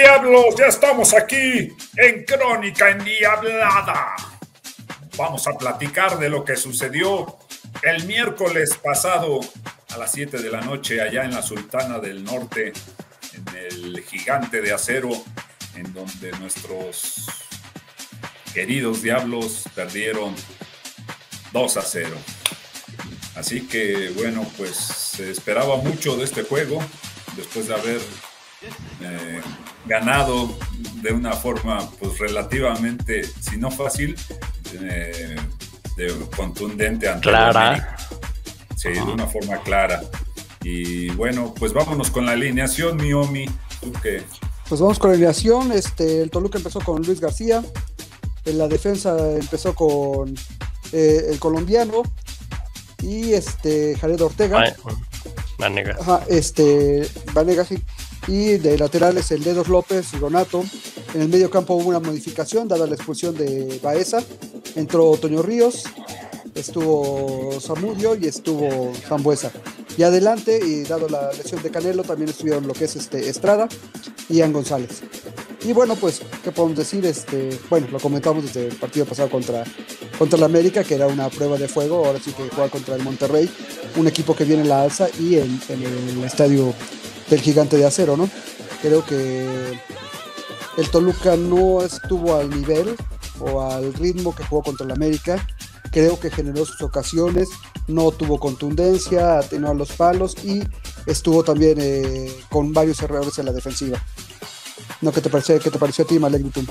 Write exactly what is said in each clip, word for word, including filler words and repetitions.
Diablos, ya estamos aquí en Crónica Endiablada. Vamos a platicar de lo que sucedió el miércoles pasado a las siete de la noche allá en la Sultana del Norte, en el Gigante de Acero, en donde nuestros queridos Diablos perdieron dos a cero. Así que, bueno, pues se esperaba mucho de este juego, después de haber eh, ganado de una forma, pues, relativamente, si no fácil, eh, de contundente ante clara. Sí, uh-huh. de una forma clara. Y bueno, pues vámonos con la alineación, Miomi. ¿Tú qué? Pues vamos con la alineación. Este, el Toluca empezó con Luis García. En la defensa empezó con eh, el colombiano y este Jared Ortega. Ay, Vanegas. Ajá, este, Vanegas, sí. Y de laterales el Dedos López y Donato. En el medio campo hubo una modificación dada la expulsión de Baeza. Entró Toño Ríos, estuvo Zamudio y estuvo Zambuesa. Y adelante, y dado la lesión de Canelo, también estuvieron lo que es este Estrada y Ian González. Y bueno, pues, ¿qué podemos decir? Este, bueno, lo comentamos desde el partido pasado contra, contra el América, que era una prueba de fuego. Ahora sí que juega contra el Monterrey, un equipo que viene en la alza y en, en el estadio del Gigante de Acero, ¿no? Creo que el Toluca no estuvo al nivel o al ritmo que jugó contra el América. Creo que generó sus ocasiones, no tuvo contundencia, atenuó a los palos y estuvo también eh, con varios errores en la defensiva. ¿No? ¿Qué te pareció, qué te pareció a ti, Malek Bitum?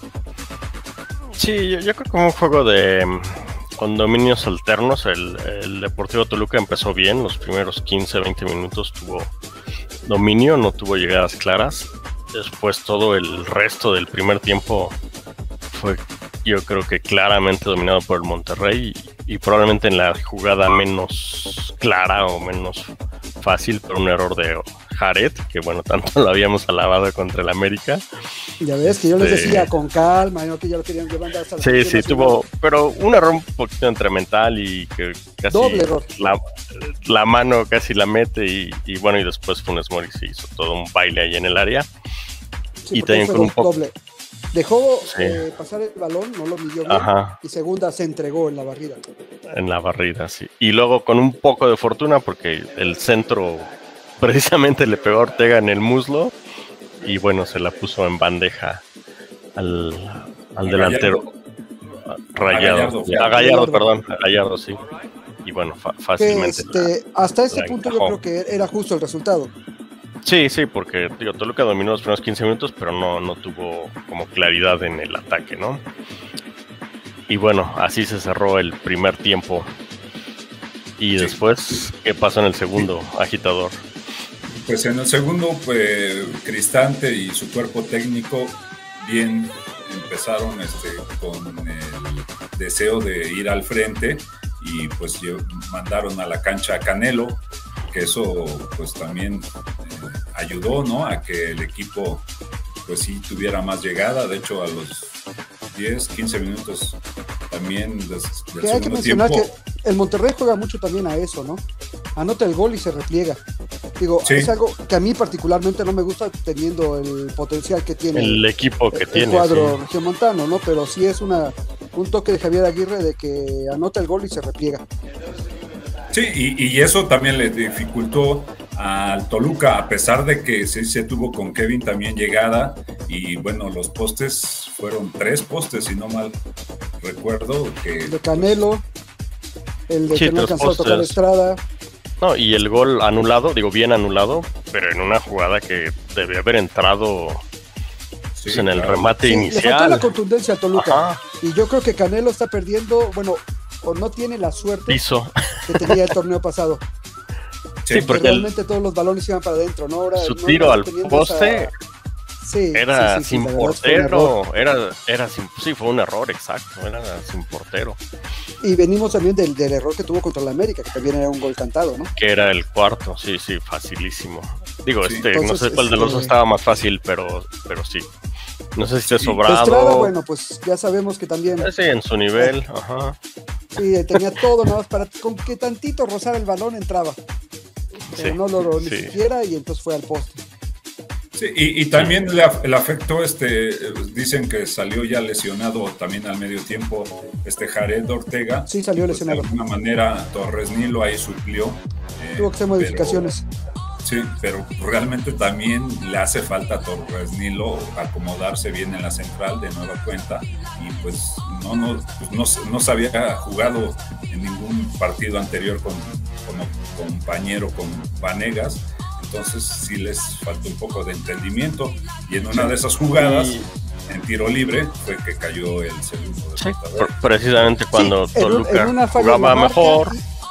Sí, yo, yo creo que un juego de con dominios alternos. El, el Deportivo Toluca empezó bien, los primeros quince, veinte minutos tuvo dominio, no tuvo llegadas claras. Después todo el resto del primer tiempo fue, yo creo que claramente dominado por el Monterrey y, y probablemente en la jugada menos clara o menos fácil por un error de Jared, que bueno, tanto lo habíamos alabado contra el América. Ya ves que yo les decía con calma, ¿no? Que ya lo querían llevar hasta la sí, sí, nacional. Tuvo, pero un error un poquito entre mental y que casi doble error. La, la mano casi la mete y, y bueno, y después Funes Mori se hizo todo un baile ahí en el área. Sí, y también con un poco doble. Dejó sí. eh, pasar el balón, no lo midió bien. Ajá. Y segunda se entregó en la barrida. En la barrida, sí. Y luego con un poco de fortuna porque el centro precisamente le pegó a Ortega en el muslo y bueno, se la puso en bandeja al, al delantero Rayado. A Gallardo, a Gallardo, perdón, a Gallardo, sí. Y bueno, fa- fácilmente. Este, la, hasta ese punto encajó. Yo creo que era justo el resultado. Sí, sí, porque digo, Toluca dominó los primeros quince minutos, pero no, no tuvo como claridad en el ataque, ¿no? Y bueno, así se cerró el primer tiempo. Y sí. Después, ¿qué pasó en el segundo, agitador? Pues en el segundo, pues Cristante y su cuerpo técnico bien empezaron este, con el deseo de ir al frente y pues mandaron a la cancha a Canelo, que eso pues también eh, ayudó, ¿no? A que el equipo pues sí tuviera más llegada. De hecho, a los diez, quince minutos también des, del que hay que mencionar tiempo. Que el Monterrey juega mucho también a eso, ¿no? Anota el gol y se repliega. Digo, sí. Es algo que a mí particularmente no me gusta teniendo el potencial que tiene el equipo que el, tiene, el cuadro sí. regiomontano, ¿no? Pero sí es una un toque de Javier Aguirre de que anota el gol y se repliega. Sí, y, y eso también le dificultó al Toluca, a pesar de que sí se tuvo con Kevin también llegada, y bueno, los postes fueron tres postes, si no mal recuerdo. Que, el de Canelo, el de sí, que no alcanzó a tocar Estrada. No, y el gol anulado, digo bien anulado, pero en una jugada que debe haber entrado sí, pues, en el claro. remate sí, inicial. Le faltó la contundencia al Toluca. Ajá. Y yo creo que Canelo está perdiendo, bueno, o no tiene la suerte Piso. que tenía el torneo pasado. Sí, porque realmente el, todos los balones iban para adentro, ¿no? Ahora, su no tiro al poste esa... sí, era sí, sí, sin sí, portero, era, era sin, sí, fue un error, exacto, era sin portero. Y venimos también del, del error que tuvo contra el América, que también era un gol cantado, ¿no? Que era el cuarto, sí, sí, facilísimo. Digo, sí, este, entonces, no sé cuál este... de los dos estaba más fácil, pero, pero sí. No sé si esté sí. sobrado. Estrada, bueno, pues ya sabemos que también... Sí, en su nivel, ajá. Sí, tenía todo, nada más para con que tantito rozara el balón entraba. Pero sí, no lo ni sí. siquiera, y entonces fue al poste. Sí, y, y también le, le afectó, este, dicen que salió ya lesionado también al medio tiempo, este Jared Ortega. Sí, salió pues lesionado. De alguna manera Torres Nilo ahí suplió. Eh, Tuvo que hacer modificaciones. Pero, sí, pero realmente también le hace falta a Torres Nilo acomodarse bien en la central de nueva cuenta. Y pues no, no, pues no, no se había jugado en ningún partido anterior con, como compañero con Vanegas. Entonces sí les faltó un poco de entendimiento y en una de esas jugadas y... en tiro libre fue que cayó el segundo de sí, precisamente cuando sí, Toluca en, en jugaba mejor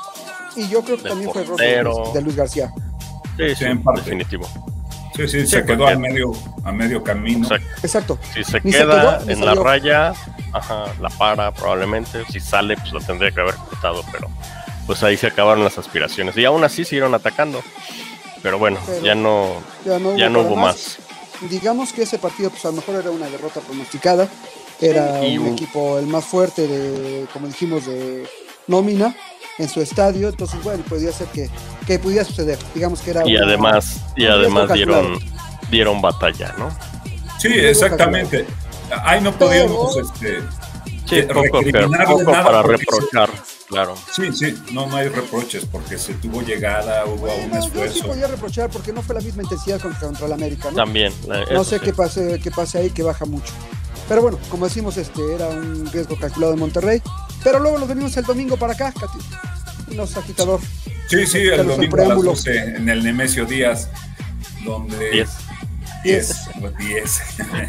y, y yo creo que también portero. Fue error de Luis García. Sí, sí, sí en parte. Definitivo. Sí, sí, sí se quedó a medio, a medio camino. Exacto. Si se ni queda se quedó, en la raya, ajá, la para probablemente. Si sale, pues lo tendría que haber cortado, pero pues ahí se acabaron las aspiraciones. Y aún así siguieron atacando. Pero bueno, pero ya no, ya no hubo, ya no hubo más. más. Digamos que ese partido, pues a lo mejor era una derrota pronosticada. Era sí, un, un equipo el más fuerte de, como dijimos, de nómina en su estadio. Entonces, bueno, podía ser que, que pudiera suceder. Digamos que era y una, además, y además dieron, dieron batalla, ¿no? Sí, exactamente. Ahí no podíamos pero, este, sí, poco, pero, poco para reprochar. Se... Claro. Sí, sí, no, no hay reproches porque se tuvo llegada, hubo bueno, un esfuerzo. Yo sí podía reprochar porque no fue la misma intensidad contra, contra el América, ¿no? También. No sé sí. qué pase, qué pase ahí, que baja mucho. Pero bueno, como decimos, este era un riesgo calculado de Monterrey. Pero luego nos venimos el domingo para acá, Cati. Unos agitador. Sí, sí, el domingo a las doce en el Nemesio Díaz, donde... diez. diez. diez.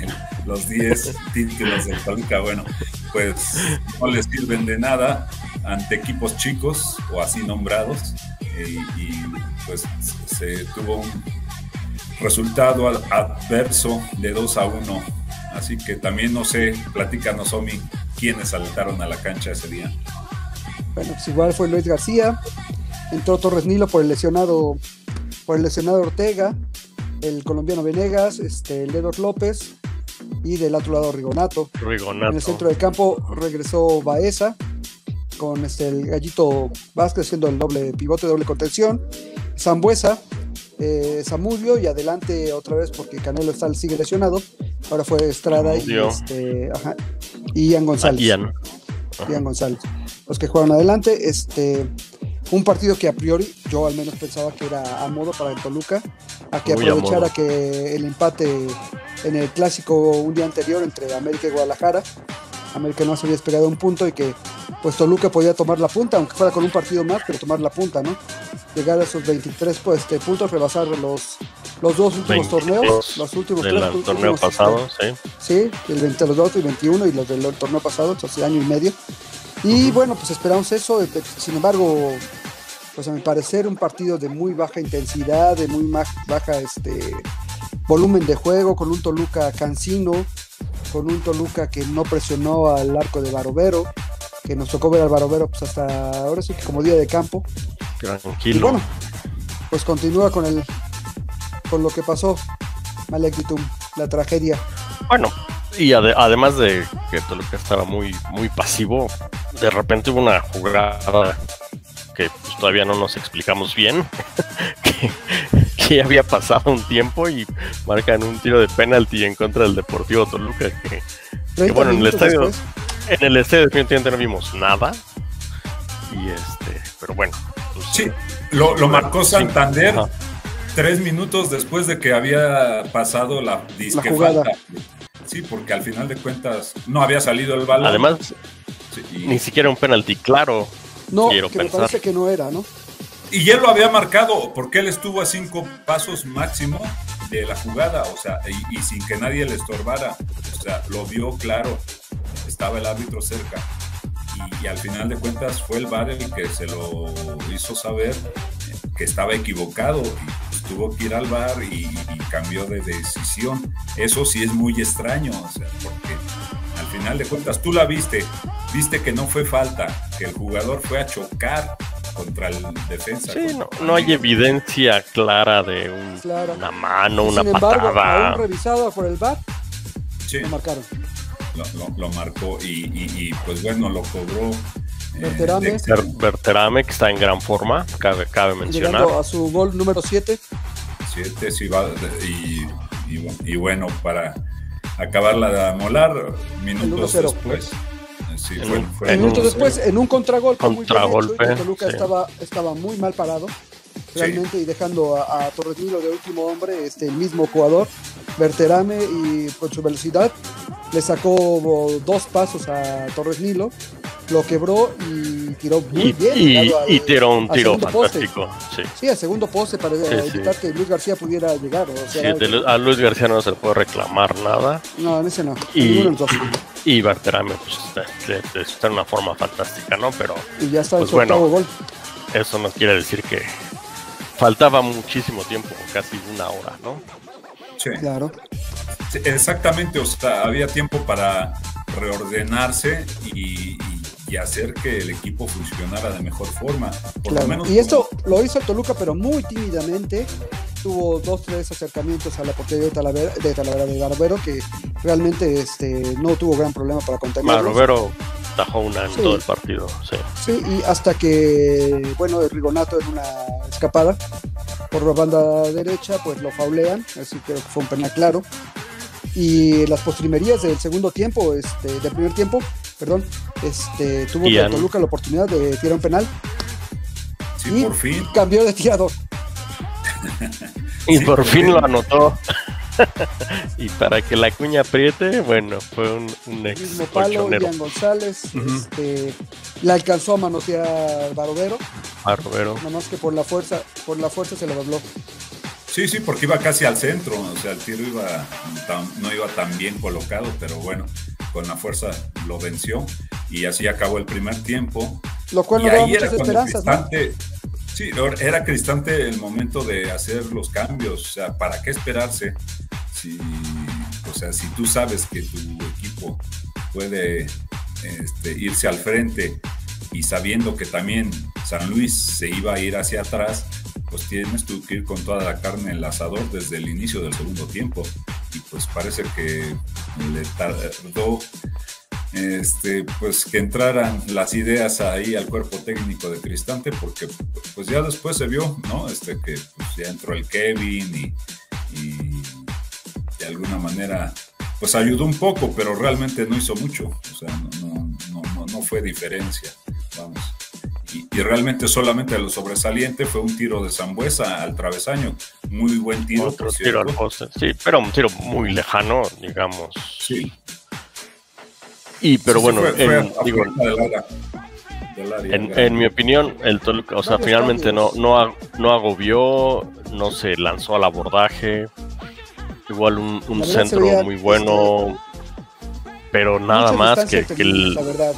Los diez títulos del Toluca, bueno, pues no les sirven de nada ante equipos chicos o así nombrados y, y pues se tuvo un resultado adverso de dos a uno, así que también no sé, platícanos Omi, quiénes saltaron a la cancha ese día. Bueno, pues igual fue Luis García, entró Torres Nilo por el lesionado por el lesionado Ortega, el colombiano Venegas, este, el Ledor López y del otro lado Rigonato. Rigonato. En el centro del campo regresó Baeza con este, el Gallito Vázquez siendo el doble pivote, doble contención, Zambuesa, eh, Zamudio y adelante otra vez porque Canelo está, sigue lesionado, ahora fue Estrada y, este, ajá, y Ian González. Ah, Ian. Ian González, los que jugaron adelante, este, un partido que a priori yo al menos pensaba que era a modo para el Toluca, a que Muy aprovechara que el empate en el clásico un día anterior entre América y Guadalajara, América no se había despegado un punto y que pues Toluca podía tomar la punta, aunque fuera con un partido más, pero tomar la punta, ¿no? Llegar a esos veintitrés pues, este, puntos, rebasar los, los dos últimos torneos, los últimos del tres, torneo últimos, pasado, sí. Sí, el veinte, los dos y veintiuno y los del torneo pasado, entonces año y medio. Y uh-huh. bueno, pues esperamos eso, sin embargo, pues a mi parecer un partido de muy baja intensidad, de muy baja este, volumen de juego, con un Toluca cansino, con un Toluca que no presionó al arco de Barovero, que nos tocó ver al Barovero pues hasta ahora sí que como día de campo. Tranquilo. Y bueno, pues continúa con el con lo que pasó, Malek Bitum, la tragedia. Bueno, y ade- además de que Toluca estaba muy, muy pasivo, de repente hubo una jugada que pues, todavía no nos explicamos bien, que, que había pasado un tiempo y marcan un tiro de penalti en contra del Deportivo Toluca, que, que bueno, en el estadio después. En el estadio definitivamente no vimos nada, y este, pero bueno. Pues, sí, lo, lo marcó Santander sí. tres minutos después de que había pasado la disque falta. Sí, porque al final de cuentas no había salido el balón. Además, sí, y... ni siquiera un penalti claro. No, quiero que pensar. me parece que no era, ¿no? Y él lo había marcado porque él estuvo a cinco pasos máximo de la jugada, o sea, y, y sin que nadie le estorbara. O sea, lo vio claro, estaba el árbitro cerca. Y, y al final de cuentas fue el V A R el que se lo hizo saber que estaba equivocado y tuvo que ir al V A R y, y cambió de decisión. Eso sí es muy extraño, o sea, porque al final de cuentas tú la viste, viste que no fue falta, que el jugador fue a chocar contra el defensa. Sí, no, no hay evidencia clara de un, claro. una mano, una Sin embargo, patada. aún revisado por el V A R, sí. lo marcaron. Lo, lo, lo marcó y, y, y pues bueno, lo cobró. Berterame. Eh, Berterame, que está en gran forma, cabe, cabe mencionar. Llegando a su gol número siete. siete, sí va, y y, y bueno, para acabarla de amolar, minutos después. Sí, en fue, un, fue en minutos después, en un contragolpe, contragolpe muy bien hecho, Toluca sí. estaba, estaba muy mal parado, realmente, sí. Y dejando a, a Torres Nilo de último hombre, este, el mismo jugador, Berterame, y con su velocidad le sacó dos pasos a Torres Nilo, lo quebró y tiró muy y, bien. Y, al, y tiró un tiro fantástico. Sí. sí, al segundo poste para sí, evitar sí. que Luis García pudiera llegar. O sea, sí, de, a Luis García no se le puede reclamar nada. No, en ese no. Y, en y Berterame pues, está en una forma fantástica, ¿no? Pero y ya está pues, el bueno, gol. Eso no quiere decir que faltaba muchísimo tiempo, casi una hora, ¿no? Sí. Claro. Sí, exactamente, o sea, había tiempo para reordenarse y, y, y hacer que el equipo funcionara de mejor forma. Por claro. lo menos y esto como... lo hizo Toluca, pero muy tímidamente. Tuvo dos, tres acercamientos a la portería de Talavera, de Talavera de Barovero, que realmente este, no tuvo gran problema para contenerlos. Barovero tajó una en sí. todo el partido, sí. Sí, y hasta que, bueno, el Rigonato en una escapada por la banda derecha, pues lo faulean, así creo que fue un penal claro. Y las postrimerías del segundo tiempo, este, del primer tiempo, perdón, este, tuvo que Toluca la oportunidad de tirar un penal. Sí, y por fin. Cambió de tirador. Y sí, por por fin bien. lo anotó. Y para que la cuña apriete, bueno, fue un, un ex mismo palo, Ian González, uh-huh. este, la alcanzó a manosear Barovero. Barovero. Nada más que por la fuerza, por la fuerza se le dobló. Sí, sí, porque iba casi al centro, o sea, el tiro iba tan, no iba tan bien colocado, pero bueno, con la fuerza lo venció y así acabó el primer tiempo. Lo cual nos daba muchas esperanzas, Cristante, ¿no? Sí, era Cristante el momento de hacer los cambios, o sea, ¿para qué esperarse? Si, o sea, si tú sabes que tu equipo puede este, irse al frente y sabiendo que también San Luis se iba a ir hacia atrás, pues tienes tú que ir con toda la carne en el asador desde el inicio del segundo tiempo. Y pues parece que le tardó este, pues que entraran las ideas ahí al cuerpo técnico de Cristante, porque pues ya después se vio, ¿no? Este, que pues, ya entró el Kevin y, y de alguna manera pues ayudó un poco, pero realmente no hizo mucho. O sea, no, no, no, no fue diferencia, vamos. Y, y realmente solamente lo sobresaliente fue un tiro de Sambueza al travesaño. Muy buen tiro. Otro tiro al poste. Sí, pero un tiro muy lejano, digamos. Sí. Y pero sí, bueno, fue, fue en, digo, del área, del área en, en mi opinión, el Toluca, o sea, finalmente no, no, no agobió, no se lanzó al abordaje. Igual un, un centro veía, muy bueno, este, pero nada más que, que el... La verdad.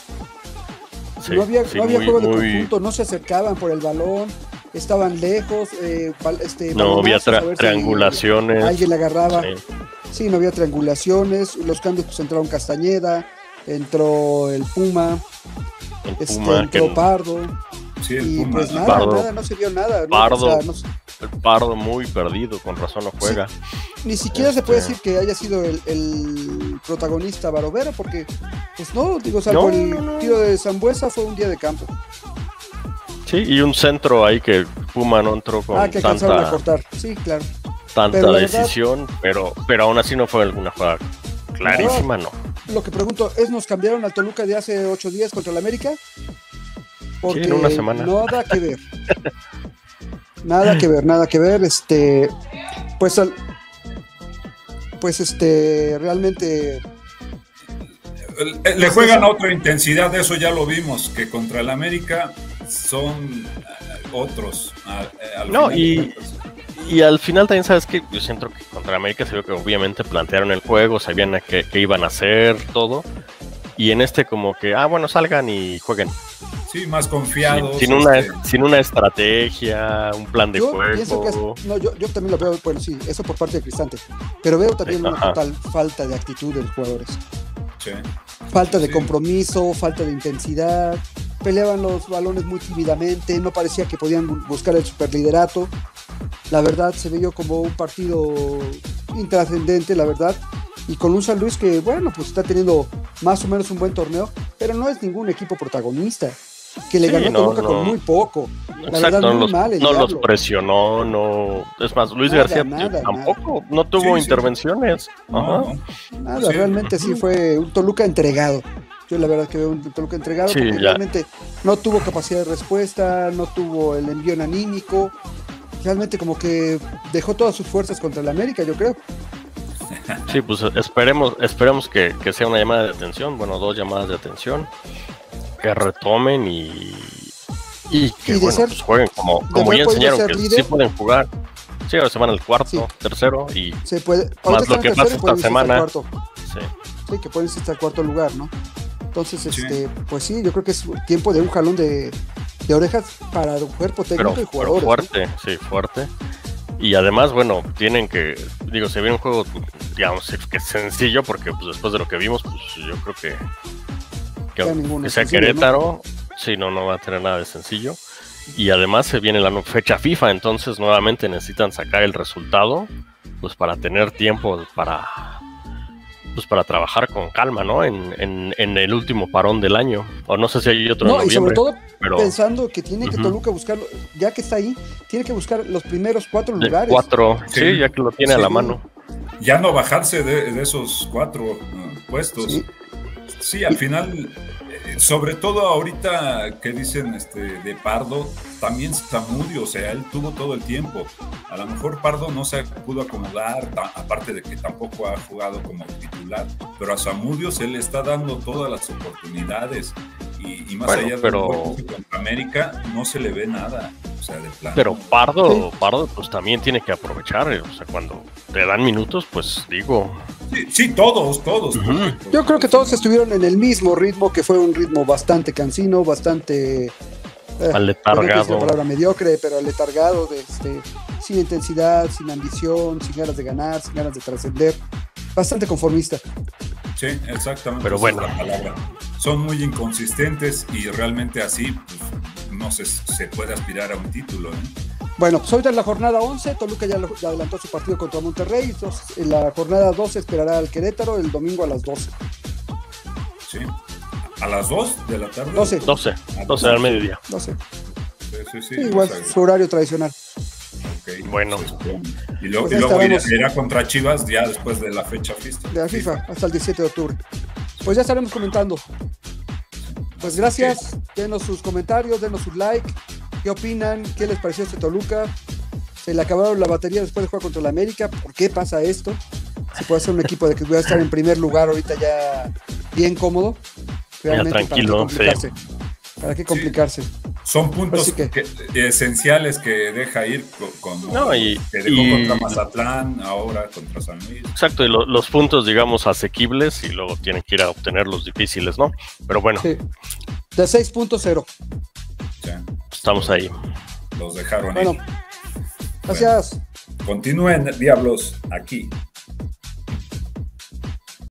Sí, no había, sí, no había muy, juego de muy... conjunto, no se acercaban por el balón, estaban lejos. Eh, este, no había tra- triangulaciones. Si alguien la agarraba. Sí. sí, no había triangulaciones. Los cambios pues entraron Castañeda, entró el Puma, el este, Puma entró que... Pardo. Sí, el y Puma. pues nada, Pardo. nada, no se vio nada. Pardo, ¿no? O sea, no se... el Pardo muy perdido, con razón no juega. Sí. Ni siquiera este... se puede decir que haya sido el, el protagonista Barovero, porque, pues no, digo, salvo no, el no, no. tiro de Sambueza fue un día de campo. Sí, y un centro ahí que Puma no entró con ah, que tanta, a cortar. Sí, claro. tanta pero decisión, verdad, pero, pero aún así no fue alguna jugada clarísima, no. Lo que pregunto es, ¿nos cambiaron al Toluca de hace ocho días contra el América? Porque sí, en una semana. Nada que ver. Nada que ver, nada que ver. Este, pues, al, pues, este, realmente. Le, le juegan a otra intensidad, eso ya lo vimos, que contra el América son otros. A, a no, y, y al final también, ¿sabes qué? Yo siento que contra el América se vio que obviamente plantearon el juego, sabían qué, qué iban a hacer, todo. Y en este como que, ah, bueno, salgan y jueguen. Sí, más confiados. Sin, sin, una, este... sin una estrategia, un plan de yo juego. Pienso que es, no, yo, yo también lo veo, bueno, sí, eso por parte de Cristante. Pero veo también sí, una ajá. total falta de actitud de los jugadores. Sí. Falta de sí. compromiso, falta de intensidad. Peleaban los balones muy tímidamente, no parecía que podían buscar el superliderato. La verdad, se veía como un partido intrascendente, la verdad. Y con un San Luis que, bueno, pues está teniendo más o menos un buen torneo, pero no es ningún equipo protagonista, que le sí, ganó a Toluca no, no. con muy poco. La Exacto, verdad, no, muy los, mal el no los Diablo. presionó, no. Es más, Luis Nada, García nada, tampoco, no tuvo Sí, sí. intervenciones. No, Ajá. no. Nada, Sí. realmente sí fue un Toluca entregado. Yo la verdad que veo un Toluca entregado Sí, porque ya. realmente no tuvo capacidad de respuesta, no tuvo el envío anímico. Realmente como que dejó todas sus fuerzas contra el América, yo creo. Sí, pues esperemos, esperemos que, que sea una llamada de atención, bueno, dos llamadas de atención, que retomen y, y que Y de bueno, ser- pues jueguen como, de como haber ya podido enseñaron ser que líder. sí pueden jugar. Sí, ahora se van al cuarto, Sí. tercero y Se puede, ahorita más están lo que en pasa tercero y esta pueden irse hasta el semana. cuarto. Sí. Sí, que pueden irse hasta el cuarto lugar, ¿no? Entonces, Sí. este, pues sí, yo creo que es tiempo de un jalón de, de orejas para el cuerpo técnico Pero, y pero jugadores. ¿no? fuerte, sí, fuerte. Y además, bueno, tienen que, digo, se viene un juego, digamos, que es sencillo, porque pues después de lo que vimos, pues yo creo que, que, Ya aunque ninguno es sea sencillo, Querétaro, sí, no, no va a tener nada de sencillo. Y además se viene la no- fecha FIFA, entonces nuevamente necesitan sacar el resultado, pues para tener tiempo para, pues para trabajar con calma, ¿no? En, en, en el último parón del año. O no sé si hay otro en No, y sobre noviembre, todo pero pensando que tiene que Ujú. Toluca buscar, ya que está ahí, tiene que buscar los primeros cuatro de lugares. cuatro, sí. Sí. ya que lo tiene Sí. a la mano. Ya no bajarse de, de esos cuatro uh, puestos. Sí. Sí, al final, eh, sobre todo ahorita que dicen este, de Pardo, también Zamudio, o sea, él tuvo todo el tiempo. A lo mejor Pardo no se pudo acomodar, ta- aparte de que tampoco ha jugado como titular, pero a Zamudio se le está dando todas las oportunidades. Y, y más Bueno, allá pero- del juego contra América, no se le ve nada. O sea, de plano. Pero Pardo, Sí. Pardo, pues también tiene que aprovechar, eh, o sea, cuando te dan minutos, pues digo, Sí, sí, todos, todos. Ujú. porque- Yo creo que todos estuvieron en el mismo ritmo, que fue un ritmo bastante cansino, bastante... eh, Aletargado. no quiero decir la palabra mediocre, pero aletargado, de, este, sin intensidad, sin ambición, sin ganas de ganar, sin ganas de trascender. Bastante conformista. Sí, exactamente. Pero esa bueno. es la palabra. Son muy inconsistentes y realmente así pues, no se, se puede aspirar a un título. ¿eh? Bueno, pues ahorita en la jornada once, Toluca ya, lo- ya adelantó su partido contra Monterrey. Entonces, en la jornada doce esperará al Querétaro el domingo a las doce. Sí. A las dos de la tarde. doce. doce, doce al mediodía. doce. Sí, sí, sí. Sí, igual, o sea, su horario tradicional. ok. Bueno. Y, lo- Pues y ya luego irá, estaremos. irá contra Chivas ya después de la fecha FIFA. De la FIFA hasta el diecisiete de octubre. Pues ya estaremos comentando. Pues gracias, denos sus comentarios, denos su like, qué opinan, qué les pareció este Toluca, se le acabaron la batería después de jugar contra el América, ¿por qué pasa esto? Se puede hacer un equipo de que voy a estar en primer lugar ahorita ya bien cómodo, realmente tranquilo, para qué complicarse, para qué complicarse. Son puntos Así que- que- esenciales que deja ir co- con, No, y- que dejó y- contra Mazatlán, ahora contra San Luis. Exacto, y lo- los puntos, digamos, asequibles y luego tienen que ir a obtener los difíciles, ¿no? Pero bueno, Sí. De seis punto cero. O sea, estamos ahí. los dejaron Bueno, ahí. gracias. Continúen, Diablos, aquí